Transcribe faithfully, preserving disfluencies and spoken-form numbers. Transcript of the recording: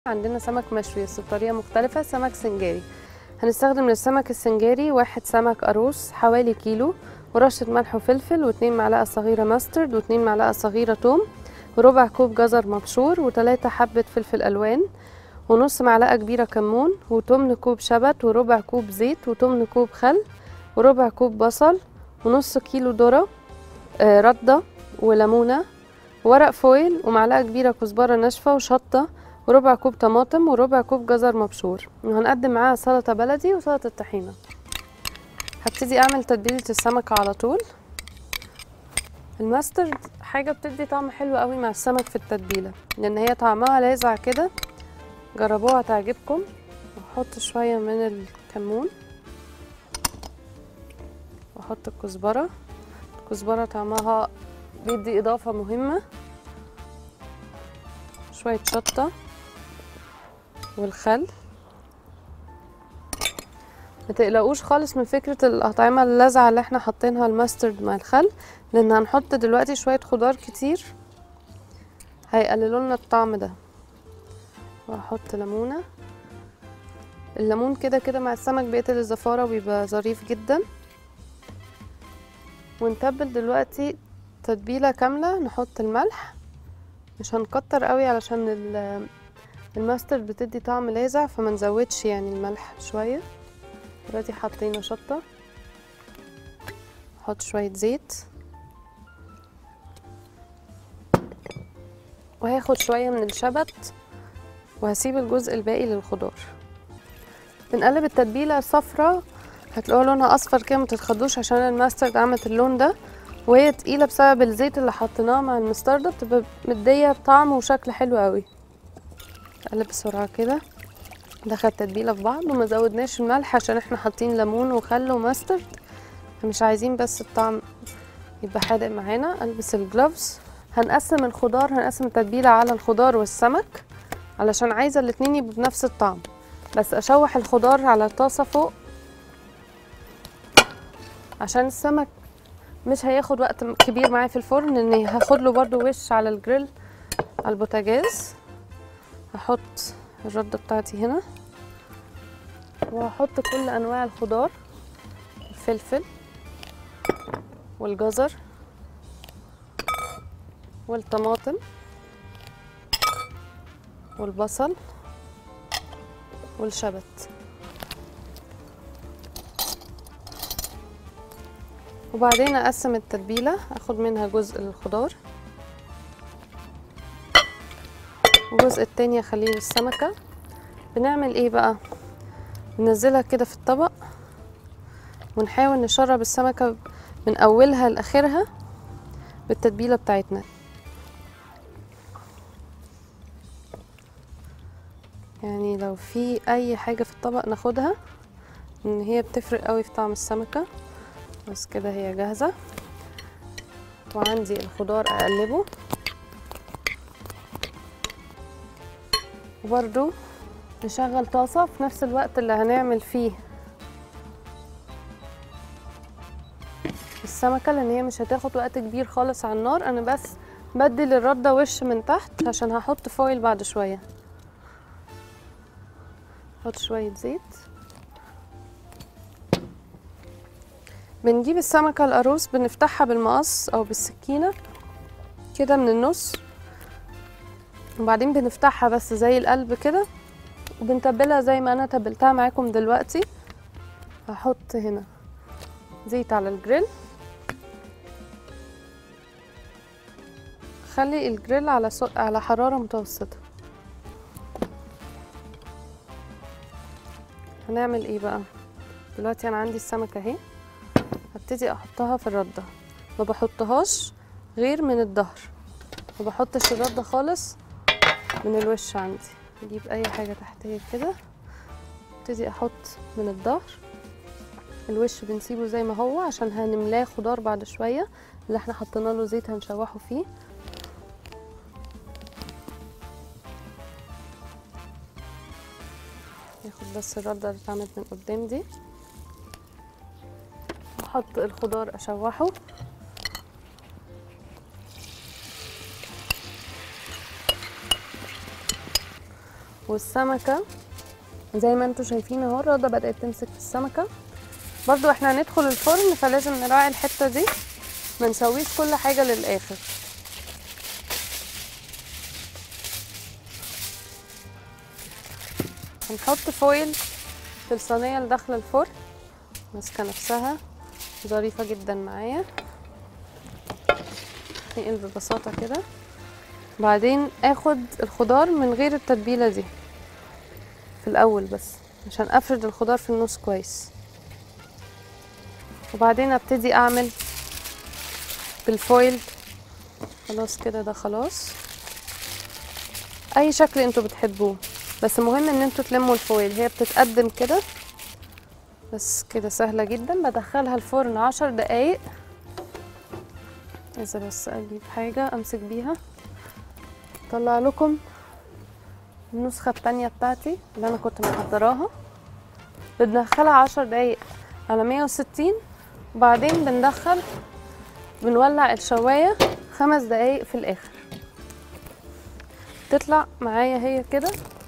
عندنا سمك مشوي بس بطريقة مختلفة، سمك سنجاري. هنستخدم للسمك السنجاري واحد سمك قاروص حوالي كيلو، ورشة ملح وفلفل، واتنين معلقة صغيرة ماسترد، واتنين معلقة صغيرة توم، وربع كوب جزر مبشور، وتلاتة حبة فلفل ألوان، ونص معلقة كبيرة كمون، وتمن كوب شبت، وربع كوب زيت، وتمن كوب خل، وربع كوب بصل، ونص كيلو ذرة آه ردة، وليمونة، ورق فويل، ومعلقة كبيرة كزبرة ناشفة، وشطة، وربع كوب طماطم، وربع كوب جزر مبشور. وهنقدم معاها سلطة بلدي وسلطة طحينة. هبتدي اعمل تتبيلة السمكة على طول. الماسترد حاجة بتدي طعم حلو قوي مع السمك في التتبيلة، لان هي طعمها لاذع كده، جربوها تعجبكم. واحط شوية من الكمون، واحط الكزبرة. الكزبرة طعمها بيدي اضافة مهمة. شوية شطة والخل. ما تقلقوش خالص من فكرة الأطعمة اللاذعة اللي احنا حاطينها الماسترد مع الخل، لان هنحط دلوقتي شوية خضار كتير هيقللوا لنا الطعم ده. وهحط ليمونة. الليمون كده كده مع السمك بيقتل الزفارة وبيبقى ظريف جدا. ونتبل دلوقتي تتبيلة كاملة. نحط الملح، مش هنكتر قوي علشان الماسترد بتدي طعم لاذع، فما نزودش يعني الملح شوية. دلوقتي حطينا شطة. احط شوية زيت، وهاخد شوية من الشبت، وهسيب الجزء الباقي للخضار. بنقلب التتبيلة صفرة، هتلاقوا لونها اصفر كده، متتخضوش عشان الماسترد عملت اللون ده، وهي تقيلة بسبب الزيت اللي حطيناه مع المستردة، بتبقى مدية طعم وشكل حلو قوي. اقلب بسرعة كده، دخل التتبيلة في بعض، وما زودناش الملح عشان احنا حاطين ليمون وخل وماسترد، مش عايزين بس الطعم يبقى حادق معانا. البس الجلوفز. هنقسم الخضار، هنقسم التتبيلة على الخضار والسمك علشان عايزة الاتنين يبقوا بنفس الطعم. بس اشوح الخضار على طاسة فوق عشان السمك مش هياخد وقت كبير معايا في الفرن، ان هاخد له برضو وش على الجريل على البوتاجاز. هحط الردة بتاعتي هنا، وهحط كل انواع الخضار، الفلفل والجزر والطماطم والبصل والشبت. وبعدين اقسم التتبيله، اخد منها جزء للخضار والجزء التاني اخليه للسمكه. بنعمل ايه بقى؟ بننزلها كده في الطبق، ونحاول نشرب السمكه من اولها لاخرها بالتتبيله بتاعتنا. يعني لو في اي حاجه في الطبق ناخدها، ان هي بتفرق قوي في طعم السمكه. بس كده هي جاهزه. وعندي الخضار اقلبه، وبرده نشغل طاسه في نفس الوقت اللي هنعمل فيه السمكه، لان هي مش هتاخد وقت كبير خالص على النار. انا بس بدي للرده وش من تحت عشان هحط فويل بعد شويه. احط شويه زيت. بنجيب السمكه القاروص، بنفتحها بالمقص او بالسكينه كده من النص، وبعدين بنفتحها بس زي القلب كده، وبنتبلها زي ما انا تبلتها معاكم دلوقتي. هحط هنا زيت على الجريل. خلي الجريل على سو... على حرارة متوسطة. هنعمل ايه بقى دلوقتي؟ انا عندي السمكة اهي، هبتدي احطها في الردة. ما بحطهاش غير من الظهر، ما بحطش الردة خالص من الوش. عندي اجيب اي حاجة تحتيه كده، ابتدي احط من الظهر. الوش بنسيبه زي ما هو عشان هنملاه خضار بعد شوية، اللي احنا حطينا له زيت هنشوحه فيه. ياخد بس الردة اللي اتعملت من قدام دي. احط الخضار اشوحه، والسمكة زي ما انتوا شايفين اهو الرده بدأت تمسك في السمكة. برضو احنا هندخل الفرن فلازم نراعي الحتة دي، ما نسويش كل حاجة للآخر. هنحط فويل في الصينية اللي داخلة الفرن، ماسكة نفسها ظريفة جدا معايا. نقل ببساطة كده. بعدين اخد الخضار من غير التتبيلة دي في الاول بس عشان افرد الخضار في النص كويس، وبعدين ابتدي اعمل بالفويل. خلاص كده ده خلاص، اي شكل انتوا بتحبوه، بس مهم ان انتوا تلموا الفويل. هي بتتقدم كده بس كده سهلة جدا. بدخلها الفرن عشر دقايق. اذا بس اجيب حاجة امسك بيها. طلع لكم النسخة التانية بتاعتي اللي انا كنت محضراها. بندخلها عشر دقايق على مية وستين، وبعدين بندخل بنولع الشواية خمس دقايق في الاخر. تطلع معايا هي كده